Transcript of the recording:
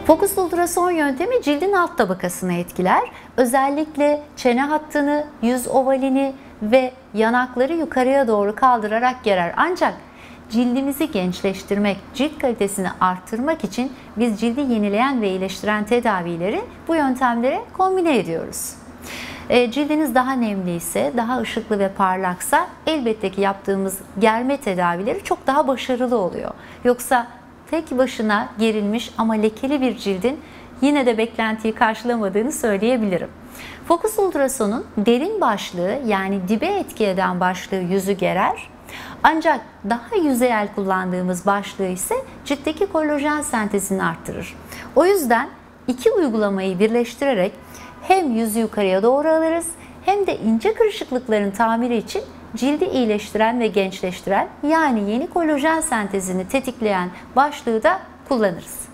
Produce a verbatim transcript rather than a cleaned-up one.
Fokus ultrason yöntemi cildin alt tabakasını etkiler. Özellikle çene hattını, yüz ovalini ve yanakları yukarıya doğru kaldırarak gerer. Ancak cildimizi gençleştirmek, cilt kalitesini arttırmak için biz cildi yenileyen ve iyileştiren tedavileri bu yöntemlere kombine ediyoruz. E, cildiniz daha nemliyse, daha ışıklı ve parlaksa elbette ki yaptığımız germe tedavileri çok daha başarılı oluyor. Yoksa tek başına gerilmiş ama lekeli bir cildin yine de beklentiyi karşılamadığını söyleyebilirim. Fokus ultrasonun derin başlığı, yani dibe etki eden başlığı yüzü gerer. Ancak daha yüzeyel kullandığımız başlığı ise ciltteki kolajen sentezini arttırır. O yüzden iki uygulamayı birleştirerek hem yüzü yukarıya doğru alırız hem de ince kırışıklıkların tamiri için cildi iyileştiren ve gençleştiren, yani yeni kolajen sentezini tetikleyen başlığı da kullanırız.